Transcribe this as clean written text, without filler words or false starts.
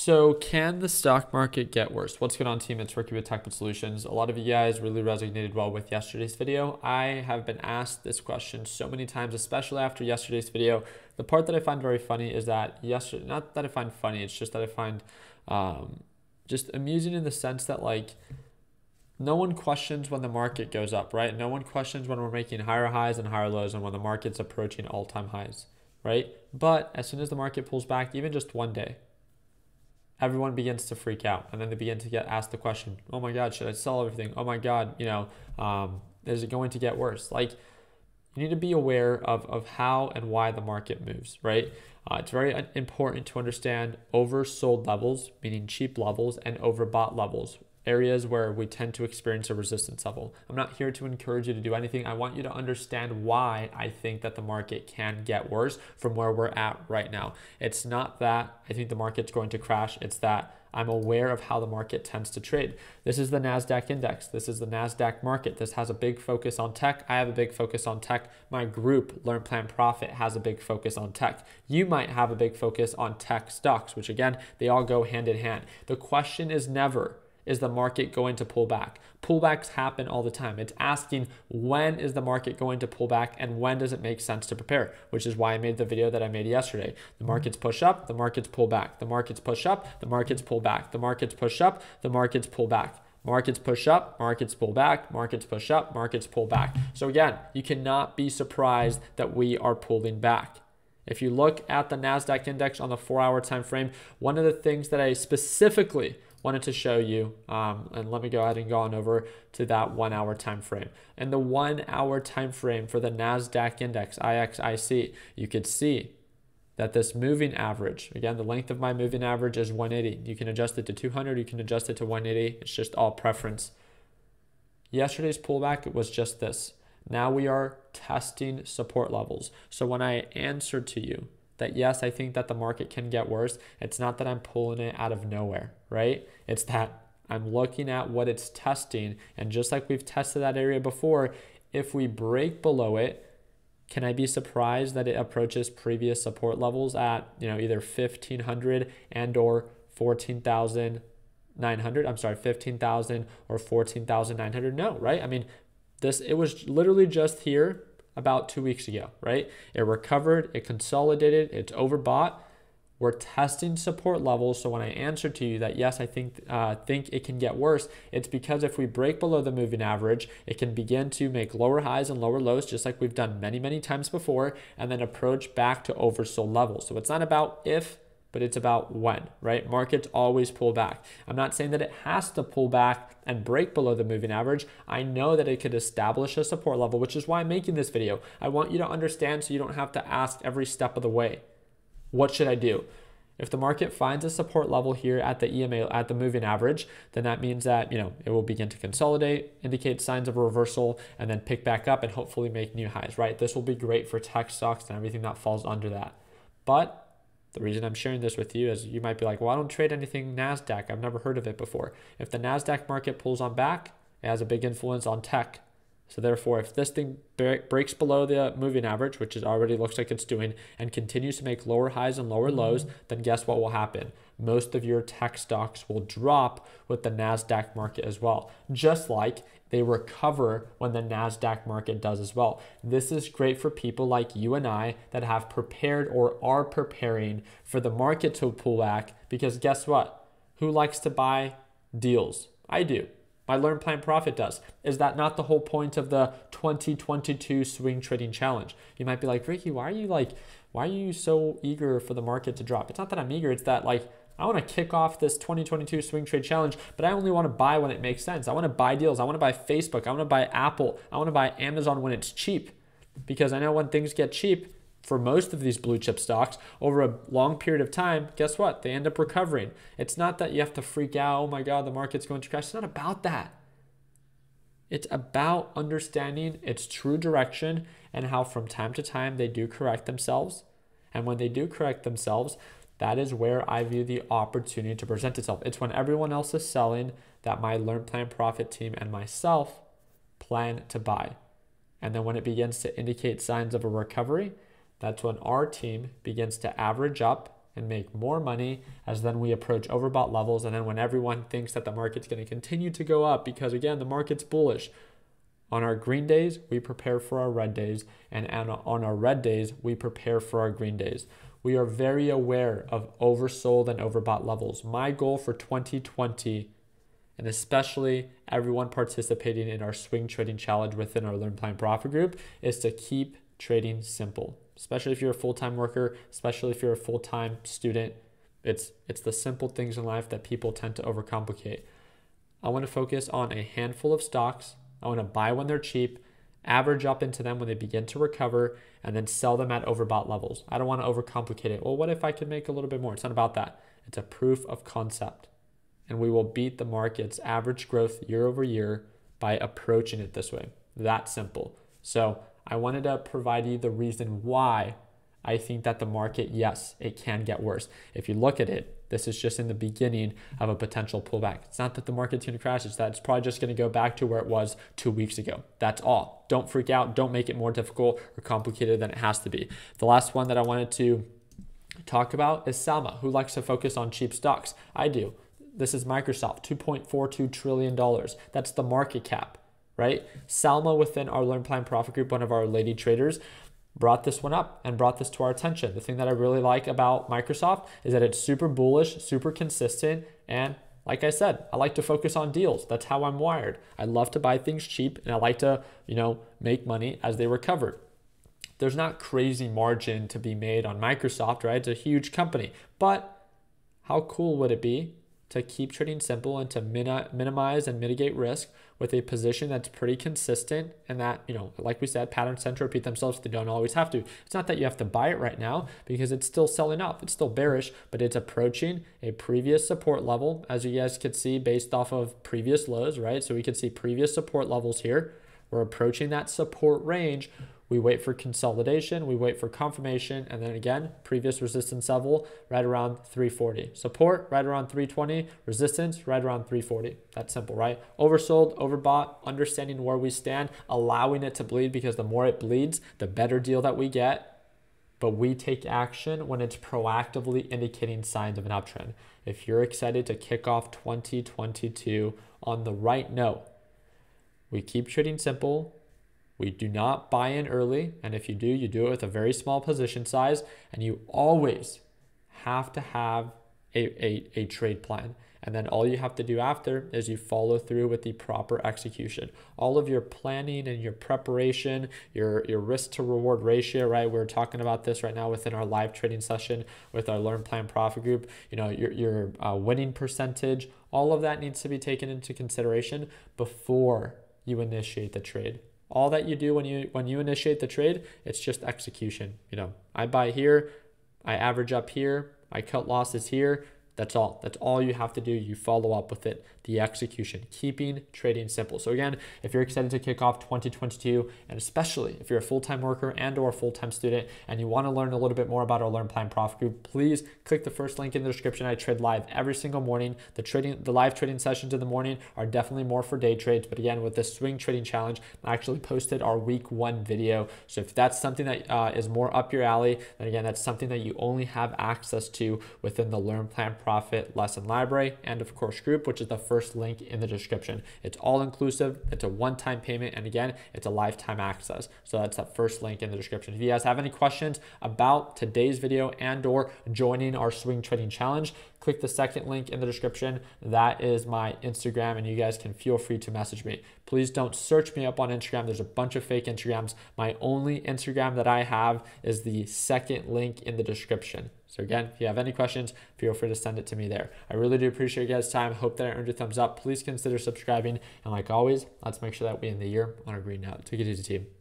So can the stock market get worse? What's going on, team? It's Ricky with Technical Solutions. A lot of you guys really resonated well with yesterday's video. I have been asked this question so many times, especially after yesterday's video. The part that I find very funny is that not that I find funny, it's just that I find just amusing in the sense that like no one questions when the market goes up, right? No one questions when we're making higher highs and higher lows and when the market's approaching all-time highs, right? But as soon as the market pulls back, even just one day, everyone begins to freak out, and then they begin to get asked the question, oh my God, should I sell everything? Oh my God, is it going to get worse? Like, you need to be aware of how and why the market moves, right? It's very important to understand oversold levels, meaning cheap levels, and overbought levels, areas where we tend to experience a resistance level. I'm not here to encourage you to do anything. I want you to understand why I think that the market can get worse from where we're at right now. It's not that I think the market's going to crash. It's that I'm aware of how the market tends to trade. This is the NASDAQ index. This is the NASDAQ market. This has a big focus on tech. I have a big focus on tech. My group, Learn, Plan, Profit, has a big focus on tech. You might have a big focus on tech stocks, which again, they all go hand in hand. The question is never, is the market going to pull back? Pullbacks happen all the time. It's asking, when is the market going to pull back and when does it make sense to prepare? Which is why I made the video that I made yesterday. The markets push up, the markets pull back. The markets push up, the markets pull back. The markets push up, the markets pull back. Markets push up, markets pull back, markets push up, markets pull back. So again, you cannot be surprised that we are pulling back. If you look at the NASDAQ index on the 4-hour time frame, one of the things that I specifically wanted to show you, and let me go ahead and go on over to that 1-hour time frame. And the 1-hour time frame for the NASDAQ index, IXIC, you could see that this moving average, again, the length of my moving average is 180. You can adjust it to 200, you can adjust it to 180. It's just all preference. Yesterday's pullback, it was just this. Now we are testing support levels. So when I answered to you that yes, I think that the market can get worse, it's not that I'm pulling it out of nowhere, right? It's that I'm looking at what it's testing, and just like we've tested that area before, if we break below it, can I be surprised that it approaches previous support levels at either 1,500 and or 14,900? I'm sorry, 15,000 or 14,900? No, right? I mean, it was literally just here about 2 weeks ago, right? It recovered, it consolidated, it's overbought. We're testing support levels. So when I answer to you that yes, I think it can get worse, it's because if we break below the moving average, it can begin to make lower highs and lower lows, just like we've done many, many times before, and then approach back to oversold levels. So it's not about if, but it's about when, right? Markets always pull back. I'm not saying that it has to pull back and break below the moving average. I know that it could establish a support level, which is why I'm making this video. I want you to understand so you don't have to ask every step of the way, what should I do? If the market finds a support level here at the EMA, at the moving average, then that means that, it will begin to consolidate, indicate signs of a reversal, and then pick back up and hopefully make new highs, right? This will be great for tech stocks and everything that falls under that. But the reason I'm sharing this with you is you might be like, well, I don't trade anything NASDAQ. I've never heard of it before. If the NASDAQ market pulls on back, it has a big influence on tech. So therefore, if this thing breaks below the moving average, which it already looks like it's doing, and continues to make lower highs and lower lows, then guess what will happen? Most of your tech stocks will drop with the NASDAQ market as well, just like they recover when the NASDAQ market does as well. This is great for people like you and I that have prepared or are preparing for the market to pull back, because guess what? Who likes to buy deals? I do. My Learn, Plan, Profit does. Is that not the whole point of the 2022 Swing Trading Challenge? You might be like, Ricky, why are you so eager for the market to drop? It's not that I'm eager. It's that I want to kick off this 2022 Swing Trade Challenge, but I only want to buy when it makes sense. I want to buy deals. I want to buy Facebook. I want to buy Apple. I want to buy Amazon when it's cheap, because I know when things get cheap, for most of these blue chip stocks over a long period of time, guess what? They end up recovering. It's not that you have to freak out, oh my God, the market's going to crash. It's not about that. It's about understanding its true direction and how from time to time they do correct themselves. And when they do correct themselves, that is where I view the opportunity to present itself. It's when everyone else is selling that my Learn, Plan, Profit team and myself plan to buy. And then when it begins to indicate signs of a recovery, that's when our team begins to average up and make more money as then we approach overbought levels. And then when everyone thinks that the market's going to continue to go up because, again, the market's bullish, on our green days, we prepare for our red days. And on our red days, we prepare for our green days. We are very aware of oversold and overbought levels. My goal for 2020, and especially everyone participating in our swing trading challenge within our Learn Plan Profit group, is to keep trading simple. Especially if you're a full-time worker, especially if you're a full-time student. It's the simple things in life that people tend to overcomplicate. I want to focus on a handful of stocks. I want to buy when they're cheap, average up into them when they begin to recover, and then sell them at overbought levels. I don't want to overcomplicate it. Well, what if I could make a little bit more? It's not about that. It's a proof of concept. And we will beat the market's average growth year over year by approaching it this way. That simple. So I wanted to provide you the reason why I think that the market, yes, it can get worse. If you look at it, this is just in the beginning of a potential pullback. It's not that the market's going to crash. It's that it's probably just going to go back to where it was 2 weeks ago. That's all. Don't freak out. Don't make it more difficult or complicated than it has to be. The last one that I wanted to talk about is Salma, who likes to focus on cheap stocks. I do. This is Microsoft, $2.42 trillion. That's the market cap, right? Salma within our Learn Plan Profit group, one of our lady traders, brought this one up and brought this to our attention. The thing that I really like about Microsoft is that it's super bullish, super consistent, and like I said, I like to focus on deals. That's how I'm wired. I love to buy things cheap, and I like to, make money as they recover. There's not crazy margin to be made on Microsoft, right? It's a huge company, but how cool would it be to keep trading simple and to minimize and mitigate risk with a position that's pretty consistent and that, like we said, patterns tend to repeat themselves. They don't always have to. It's not that you have to buy it right now because it's still selling up. It's still bearish, but it's approaching a previous support level, as you guys could see based off of previous lows, right? So we could see previous support levels here. We're approaching that support range. We wait for consolidation, we wait for confirmation, and then again, previous resistance level right around 340. Support right around 320, resistance right around 340. That's simple, right? Oversold, overbought, understanding where we stand, allowing it to bleed, because the more it bleeds, the better deal that we get. But we take action when it's proactively indicating signs of an uptrend. If you're excited to kick off 2022 on the right note, we keep trading simple. We do not buy in early, and if you do, you do it with a very small position size, and you always have to have a trade plan. And then all you have to do after is you follow through with the proper execution. All of your planning and your preparation, your risk to reward ratio, right? We're talking about this right now within our live trading session with our Learn Plan Profit group. Your winning percentage, all of that needs to be taken into consideration before you initiate the trade. All that you do when you initiate the trade, it's just execution. I buy here, I average up here, I cut losses here. That's all. That's all you have to do. You follow up with it. The execution, keeping trading simple. So again, if you're excited to kick off 2022, and especially if you're a full-time worker and or a full-time student and you want to learn a little bit more about our Learn Plan Profit group, please click the first link in the description. I trade live every single morning. The live trading sessions in the morning are definitely more for day trades. But again, with this swing trading challenge, I actually posted our week 1 video. So if that's something that is more up your alley, then again, that's something that you only have access to within the Learn Plan Profit lesson library and of course group, which is the first link in the description. It's all inclusive. It's a one-time payment, and again, it's a lifetime access. So that's that first link in the description. If you guys have any questions about today's video and or joining our swing trading challenge, click the second link in the description. That is my Instagram, and you guys can feel free to message me. Please don't search me up on Instagram. There's a bunch of fake Instagrams. My only Instagram that I have is the second link in the description. So again, if you have any questions, feel free to send it to me there. I really do appreciate you guys' time. Hope that I earned your thumbs up. Please consider subscribing. And like always, let's make sure that we end the year on a green note. Take it easy, team.